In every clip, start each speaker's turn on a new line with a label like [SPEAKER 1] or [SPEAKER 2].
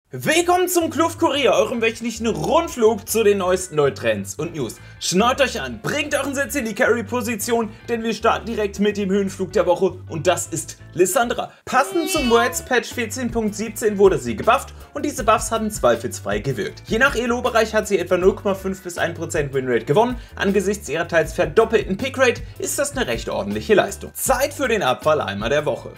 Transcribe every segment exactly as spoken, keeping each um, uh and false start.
[SPEAKER 1] Willkommen zum Kluft-Kurier, eurem wöchentlichen Rundflug zu den neuesten Neutrends und News. Schnallt euch an, bringt euren Sitz in die Carry-Position, denn wir starten direkt mit dem Höhenflug der Woche und das ist Lissandra. Passend zum Worlds-Patch vierzehn Punkt siebzehn wurde sie gebufft und diese Buffs hatten zweifelsfrei gewirkt. Je nach Elo-Bereich hat sie etwa null Komma fünf bis ein Prozent Winrate gewonnen. Angesichts ihrer teils verdoppelten Pickrate ist das eine recht ordentliche Leistung. Zeit für den Abfalleimer der Woche.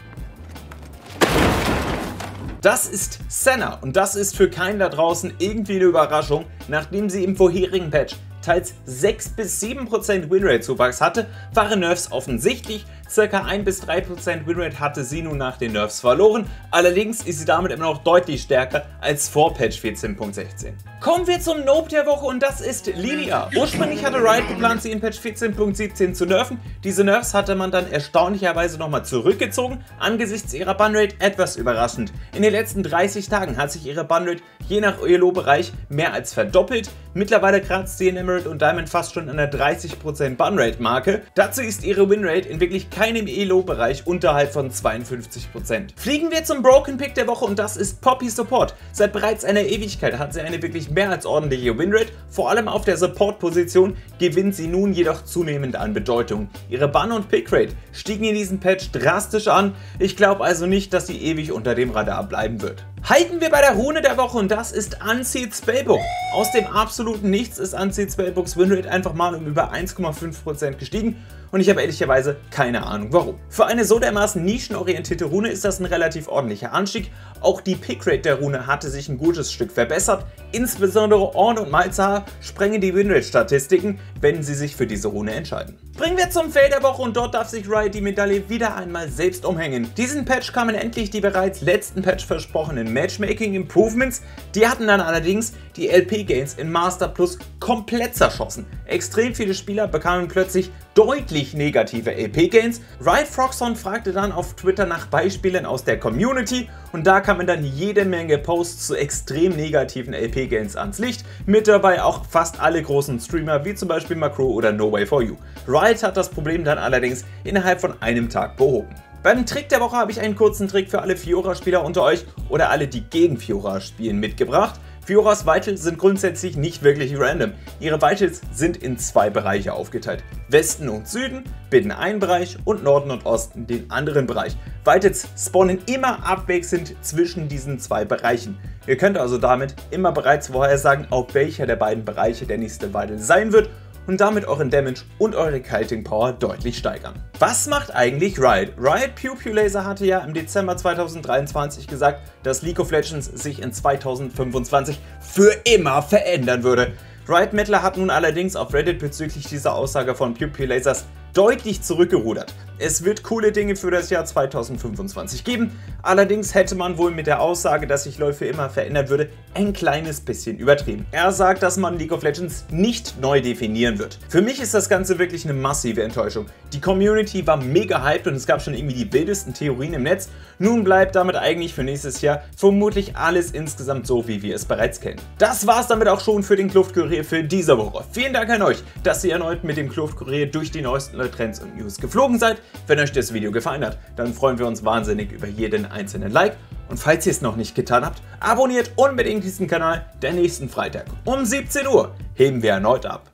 [SPEAKER 1] Das ist Senna und das ist für keinen da draußen irgendwie eine Überraschung, nachdem sie im vorherigen Patch teils sechs bis sieben Prozent Winrate Zuwachs hatte, waren Nerfs offensichtlich. Circa ein bis drei Prozent Winrate hatte sie nun nach den Nerfs verloren, allerdings ist sie damit immer noch deutlich stärker als vor Patch vierzehn Punkt sechzehn. Kommen wir zum Nope der Woche und das ist Lilia. Ursprünglich hatte Riot geplant, sie in Patch vierzehn Punkt siebzehn zu nerven. Diese Nerfs hatte man dann erstaunlicherweise nochmal zurückgezogen, angesichts ihrer Bunrate etwas überraschend. In den letzten dreißig Tagen hat sich ihre Bunrate je nach Elo-Bereich mehr als verdoppelt. Mittlerweile kratzt sie in Emerald und Diamond fast schon an der dreißig Prozent Bunrate-Marke. Dazu ist ihre Winrate in wirklich keinem Elo-Bereich unterhalb von zweiundfünfzig Prozent. Fliegen wir zum Broken Pick der Woche und das ist Poppy Support. Seit bereits einer Ewigkeit hat sie eine wirklich mehr als ordentliche Winrate, vor allem auf der Support-Position gewinnt sie nun jedoch zunehmend an Bedeutung. Ihre Bun- und Pickrate stiegen in diesem Patch drastisch an, ich glaube also nicht, dass sie ewig unter dem Radar bleiben wird. Halten wir bei der Rune der Woche und das ist Unsealed Spellbook. Aus dem absoluten Nichts ist Unsealed Spellbooks Winrate einfach mal um über eins Komma fünf Prozent gestiegen und ich habe ehrlicherweise keine Ahnung warum. Für eine so dermaßen nischenorientierte Rune ist das ein relativ ordentlicher Anstieg. Auch die Pickrate der Rune hatte sich ein gutes Stück verbessert. Insbesondere Ornn und Malzahar sprengen die Winrate-Statistiken, wenn sie sich für diese Rune entscheiden. Bringen wir zum Fail der Woche und dort darf sich Riot die Medaille wieder einmal selbst umhängen. Diesen Patch kamen endlich die bereits letzten Patch versprochenen Matchmaking Improvements. Die hatten dann allerdings die L P-Gains in Master Plus komplett zerschossen. Extrem viele Spieler bekamen plötzlich deutlich negative L P-Gains. Riot Frogson fragte dann auf Twitter nach Beispielen aus der Community und da kamen dann jede Menge Posts zu extrem negativen L P-Gains ans Licht, mit dabei auch fast alle großen Streamer wie zum Beispiel Macro oder No Way For You. Riot hat das Problem dann allerdings innerhalb von einem Tag behoben. Beim Trick der Woche habe ich einen kurzen Trick für alle Fiora-Spieler unter euch oder alle, die gegen Fiora spielen, mitgebracht. Fioras Vitals sind grundsätzlich nicht wirklich random. Ihre Vitals sind in zwei Bereiche aufgeteilt. Westen und Süden bilden einen Bereich und Norden und Osten den anderen Bereich. Vitals spawnen immer abwechselnd zwischen diesen zwei Bereichen. Ihr könnt also damit immer bereits vorhersagen, auf welcher der beiden Bereiche der nächste Vital sein wird und damit euren Damage und eure Kiting Power deutlich steigern. Was macht eigentlich Riot? Riot Pupulaser hatte ja im Dezember zweitausenddreiundzwanzig gesagt, dass League of Legends sich in zweitausendfünfundzwanzig für immer verändern würde. Riot Mettler hat nun allerdings auf Reddit bezüglich dieser Aussage von Pupulasers deutlich zurückgerudert. Es wird coole Dinge für das Jahr zweitausendfünfundzwanzig geben, allerdings hätte man wohl mit der Aussage, dass sich LoL für immer verändern würde, ein kleines bisschen übertrieben. Er sagt, dass man League of Legends nicht neu definieren wird. Für mich ist das Ganze wirklich eine massive Enttäuschung. Die Community war mega hyped und es gab schon irgendwie die wildesten Theorien im Netz. Nun bleibt damit eigentlich für nächstes Jahr vermutlich alles insgesamt so, wie wir es bereits kennen. Das war's damit auch schon für den Kluft-Kurier für diese Woche. Vielen Dank an euch, dass ihr erneut mit dem Kluft-Kurier durch die neuesten Trends und News geflogen seid. Wenn euch das Video gefallen hat, dann freuen wir uns wahnsinnig über jeden einzelnen Like. Und falls ihr es noch nicht getan habt, abonniert unbedingt diesen Kanal, denn nächsten Freitag um siebzehn Uhr heben wir erneut ab.